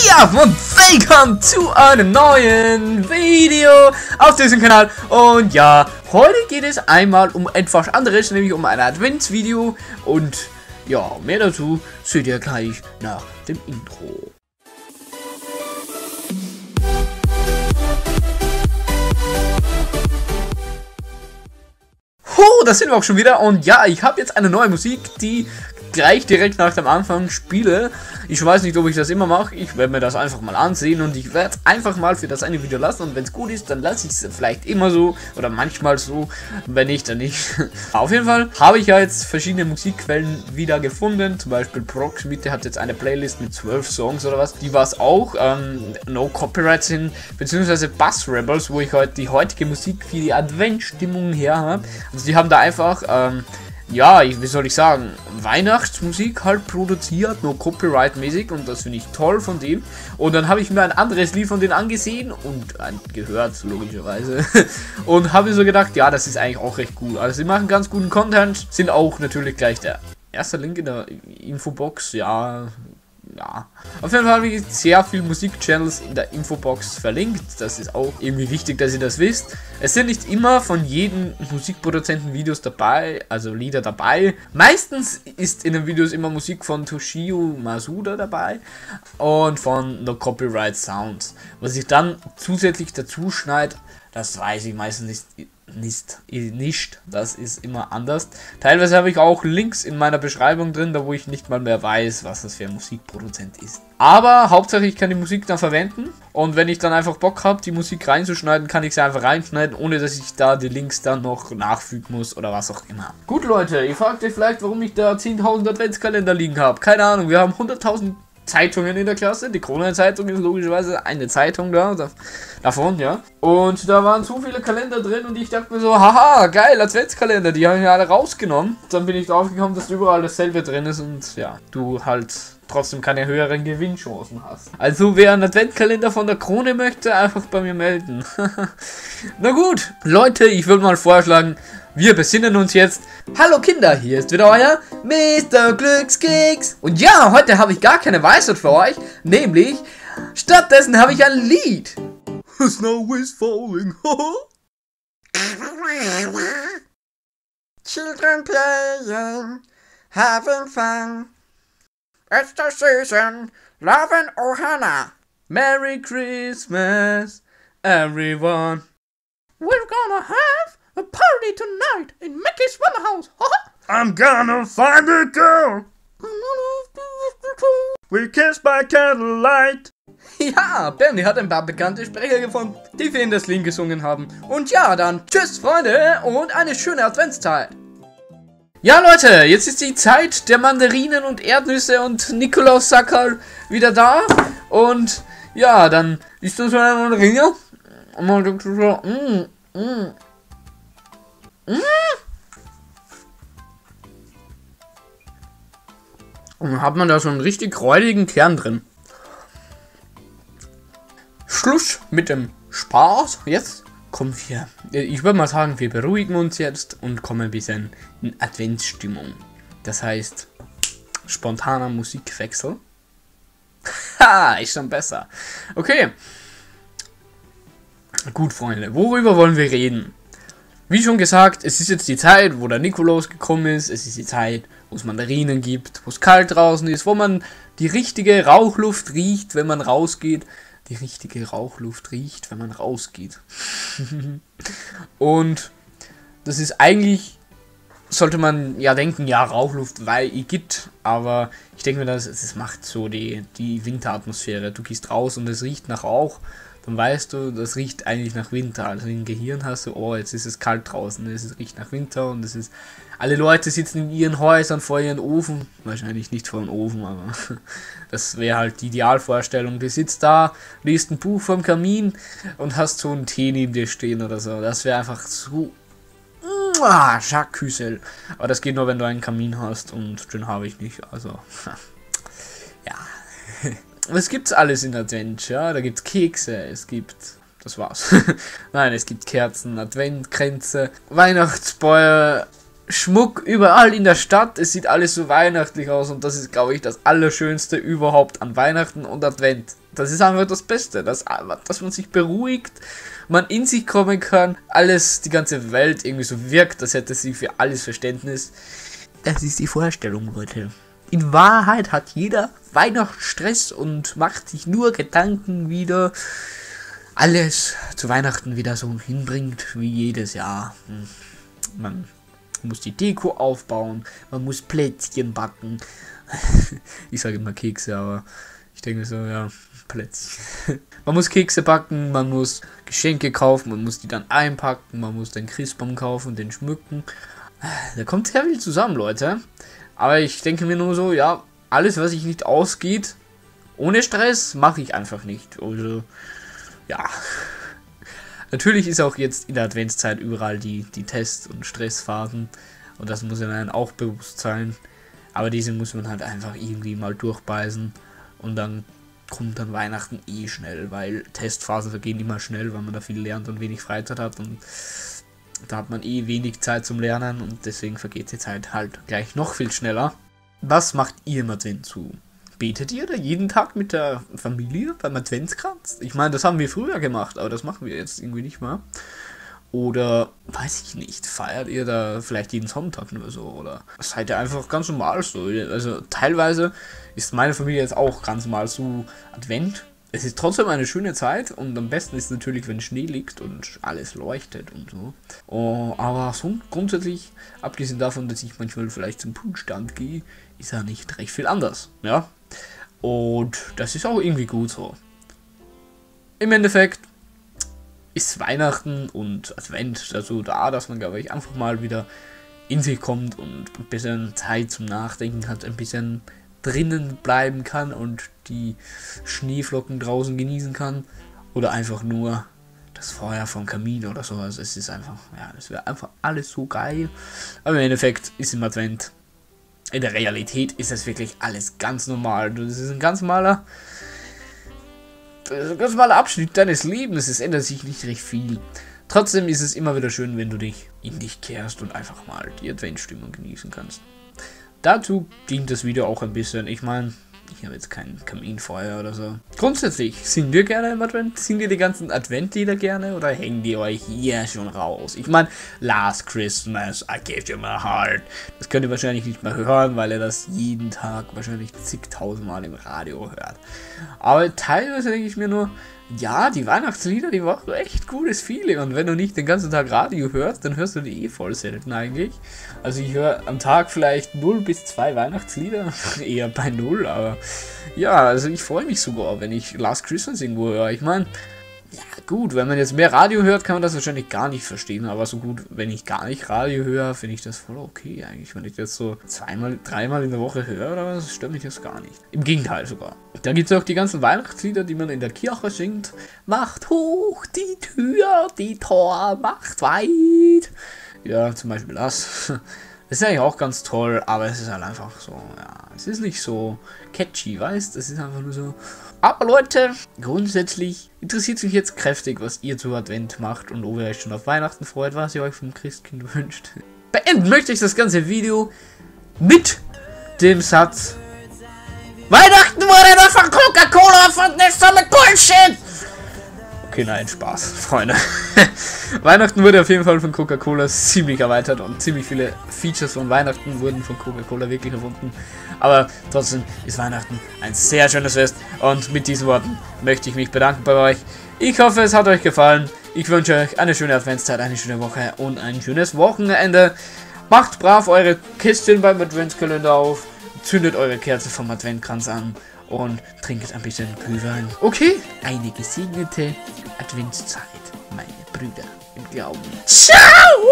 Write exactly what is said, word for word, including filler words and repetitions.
Ja, und willkommen zu einem neuen Video auf diesem Kanal. Und ja, heute geht es einmal um etwas anderes, nämlich um ein Adventsvideo. Und ja, mehr dazu seht ihr gleich nach dem Intro. Oh, da sind wir auch schon wieder. Und ja, ich habe jetzt eine neue Musik, die gleich direkt nach dem Anfang spiele. Ich weiß nicht, ob ich das immer mache. Ich werde mir das einfach mal ansehen und ich werde es einfach mal für das eine Video lassen. Und wenn es gut ist, dann lasse ich es vielleicht immer so oder manchmal so. Wenn nicht, dann nicht. Auf jeden Fall habe ich ja jetzt verschiedene Musikquellen wieder gefunden. Zum Beispiel Proximity hat jetzt eine Playlist mit zwölf Songs oder was. Die war es auch. Ähm, No Copyright sind, beziehungsweise Bass Rebels, wo ich heute die heutige Musik für die Adventsstimmung her habe. Also die haben da einfach ähm, ja, ich, wie soll ich sagen, Weihnachtsmusik halt produziert, nur Copyright-mäßig, und das finde ich toll von dem. Und dann habe ich mir ein anderes Lied von denen angesehen und äh, gehört, logischerweise. Und habe mir so gedacht, ja, das ist eigentlich auch recht cool. Also sie machen ganz guten Content, sind auch natürlich gleich der erste Link in der Infobox, ja... Ja, auf jeden Fall habe ich sehr viele Musikchannels in der Infobox verlinkt. Das ist auch irgendwie wichtig, dass ihr das wisst. Es sind nicht immer von jedem Musikproduzenten Videos dabei, also Lieder dabei. Meistens ist in den Videos immer Musik von Toshio Masuda dabei und von No Copyright Sounds. Was ich dann zusätzlich dazu schneide, das weiß ich meistens nicht. Nicht, nicht, das ist immer anders. Teilweise habe ich auch Links in meiner Beschreibung drin, da wo ich nicht mal mehr weiß, was das für ein Musikproduzent ist. Aber Hauptsache ich kann die Musik dann verwenden und wenn ich dann einfach Bock habe, die Musik reinzuschneiden, kann ich sie einfach reinschneiden, ohne dass ich da die Links dann noch nachfügen muss oder was auch immer. Gut Leute, ihr fragt euch vielleicht, warum ich da zehntausend Adventskalender liegen habe. Keine Ahnung, wir haben hunderttausend Zeitungen in der Klasse. Die Kronenzeitung ist logischerweise eine Zeitung da, da, davon, ja. Und da waren so viele Kalender drin und ich dachte mir so, haha, geil, Adventskalender, die haben ja alle rausgenommen. Dann bin ich drauf gekommen, dass überall dasselbe drin ist und ja, du halt trotzdem keine höheren Gewinnchancen hast. Also wer einen Adventskalender von der Krone möchte, einfach bei mir melden. Na gut, Leute, ich würde mal vorschlagen, wir besinnen uns jetzt. Hallo Kinder, hier ist wieder euer Mister Glückskeks. Und ja, heute habe ich gar keine Weisheit für euch, nämlich stattdessen habe ich ein Lied. Snow is falling. Children playing, having fun. It's the season, loving Ohana. Merry Christmas, everyone. We're gonna have a party tonight in Mickey's Funhouse. I'm gonna find a girl. We kiss by candlelight. Ja, Bernie hat ein paar bekannte Sprecher gefunden, die für ihn das Lied gesungen haben. Und ja, dann tschüss Freunde und eine schöne Adventszeit. Ja Leute, jetzt ist die Zeit der Mandarinen und Erdnüsse und Nikolaus-Sackerl wieder da. Und ja, dann ist das so eine Mandarine. Und man denkt so, mm, mm. Mm. Und dann hat man da so einen richtig räudigen Kern drin. Schluss mit dem Spaß. Jetzt kommen wir. Ich würde mal sagen, wir beruhigen uns jetzt und kommen ein bisschen in Adventsstimmung. Das heißt, spontaner Musikwechsel. Ha, ist schon besser. Okay. Gut, Freunde, worüber wollen wir reden? Wie schon gesagt, es ist jetzt die Zeit, wo der Nikolaus gekommen ist. Es ist die Zeit, wo es Mandarinen gibt, wo es kalt draußen ist, wo man die richtige Rauchluft riecht, wenn man rausgeht. Die richtige Rauchluft riecht, wenn man rausgeht. Und das ist eigentlich, sollte man ja denken, ja, Rauchluft, weil Igitt, aber ich denke mir, das, das macht so die, die Winteratmosphäre. Du gehst raus und es riecht nach Rauch. Dann weißt du, das riecht eigentlich nach Winter. Also im Gehirn hast du, oh, jetzt ist es kalt draußen, es riecht nach Winter und es ist, alle Leute sitzen in ihren Häusern vor ihren Ofen. Wahrscheinlich nicht vor dem Ofen, aber das wäre halt die Idealvorstellung. Du sitzt da, liest ein Buch vom Kamin und hast so einen Tee neben dir stehen oder so. Das wäre einfach so, ah, Jacques Küssel. Aber das geht nur, wenn du einen Kamin hast und den habe ich nicht, also, ja. Was gibt's alles in Advent? Ja, da gibt's Kekse, es gibt, das war's. Nein, es gibt Kerzen, Adventkränze, Weihnachtsbäume, Schmuck überall in der Stadt. Es sieht alles so weihnachtlich aus und das ist, glaube ich, das Allerschönste überhaupt an Weihnachten und Advent. Das ist einfach das Beste, dass, dass man sich beruhigt, man in sich kommen kann, alles, die ganze Welt irgendwie so wirkt, als hätte sie für alles Verständnis. Das ist die Vorstellung, Leute. In Wahrheit hat jeder Weihnachtsstress und macht sich nur Gedanken, wieder alles zu Weihnachten wieder so hinbringt wie jedes Jahr. Man muss die Deko aufbauen, man muss Plätzchen backen. Ich sage immer Kekse, aber ich denke so, ja, Plätzchen. Man muss Kekse backen, man muss Geschenke kaufen, man muss die dann einpacken, man muss den Christbaum kaufen, den schmücken. Da kommt sehr viel zusammen, Leute. Aber ich denke mir nur so, ja, alles, was sich nicht ausgeht, ohne Stress, mache ich einfach nicht. Also, ja. Natürlich ist auch jetzt in der Adventszeit überall die, die Test- und Stressphasen. Und das muss einem auch bewusst sein. Aber diese muss man halt einfach irgendwie mal durchbeißen. Und dann kommt dann Weihnachten eh schnell, weil Testphasen vergehen immer schnell, weil man da viel lernt und wenig Freizeit hat. Und da hat man eh wenig Zeit zum Lernen und deswegen vergeht die Zeit halt gleich noch viel schneller. Was macht ihr im Advent zu? Betet ihr da jeden Tag mit der Familie beim Adventskranz? Ich meine, das haben wir früher gemacht, aber das machen wir jetzt irgendwie nicht mehr. Oder, weiß ich nicht, feiert ihr da vielleicht jeden Sonntag nur so? Oder seid ihr einfach ganz normal so? Also teilweise ist meine Familie jetzt auch ganz normal so Advent. Es ist trotzdem eine schöne Zeit und am besten ist natürlich, wenn Schnee liegt und alles leuchtet und so. Oh, aber so grundsätzlich, abgesehen davon, dass ich manchmal vielleicht zum Punschstand gehe, ist ja nicht recht viel anders, ja. Und das ist auch irgendwie gut so. Im Endeffekt ist Weihnachten und Advent dazu da, dass man, glaube ich, einfach mal wieder in sich kommt und ein bisschen Zeit zum Nachdenken hat, ein bisschen drinnen bleiben kann und die Schneeflocken draußen genießen kann. Oder einfach nur das Feuer vom Kamin oder sowas. Es ist einfach, ja, das wäre einfach alles so geil. Aber im Endeffekt ist im Advent, in der Realität ist das wirklich alles ganz normal. Das ist ein ganz normaler, ein ganz normaler Abschnitt deines Lebens. Es ändert sich nicht recht viel. Trotzdem ist es immer wieder schön, wenn du dich in dich kehrst und einfach mal die Adventsstimmung genießen kannst. Dazu dient das Video auch ein bisschen. Ich meine, ich habe jetzt kein Kaminfeuer oder so. Grundsätzlich, singen wir gerne im Advent? Singen ihr die ganzen Adventlieder gerne oder hängen die euch hier schon raus? Ich meine, Last Christmas, I gave you my heart. Das könnt ihr wahrscheinlich nicht mehr hören, weil ihr das jeden Tag wahrscheinlich zigtausendmal im Radio hört. Aber teilweise denke ich mir nur, ja, die Weihnachtslieder, die machen echt cooles Feeling. Und wenn du nicht den ganzen Tag Radio hörst, dann hörst du die eh voll selten eigentlich. Also ich höre am Tag vielleicht null bis zwei Weihnachtslieder. Eher bei null, aber ja, also ich freue mich sogar, wenn ich Last Christmas irgendwo höre. Ich meine, ja gut, wenn man jetzt mehr Radio hört, kann man das wahrscheinlich gar nicht verstehen. Aber so gut, wenn ich gar nicht Radio höre, finde ich das voll okay eigentlich. Wenn ich das so zweimal, dreimal in der Woche höre oder was, stört mich das gar nicht. Im Gegenteil sogar. Da gibt es auch die ganzen Weihnachtslieder, die man in der Kirche singt. Macht hoch die Tür, die Tor macht weit. Ja, zum Beispiel das. Das ist eigentlich auch ganz toll, aber es ist halt einfach so, ja, es ist nicht so catchy, weißt? Es ist einfach nur so. Aber Leute, grundsätzlich interessiert es mich jetzt kräftig, was ihr zu Advent macht und ob ihr euch schon auf Weihnachten freut, was ihr euch vom Christkind wünscht. Beenden möchte ich das ganze Video mit dem Satz: Weihnachten wurde doch von Coca-Cola erfunden, ist doch mit Bullshit! Okay, nein, Spaß, Freunde. Weihnachten wurde auf jeden Fall von Coca-Cola ziemlich erweitert und ziemlich viele Features von Weihnachten wurden von Coca-Cola wirklich erfunden. Aber trotzdem ist Weihnachten ein sehr schönes Fest und mit diesen Worten möchte ich mich bedanken bei euch. Ich hoffe, es hat euch gefallen. Ich wünsche euch eine schöne Adventszeit, eine schöne Woche und ein schönes Wochenende. Macht brav eure Kistchen beim Adventskalender auf, zündet eure Kerze vom Adventkranz an und trinkt ein bisschen Glühwein. Okay, eine gesegnete Adventszeit, meine Brüder im Glauben. Ciao!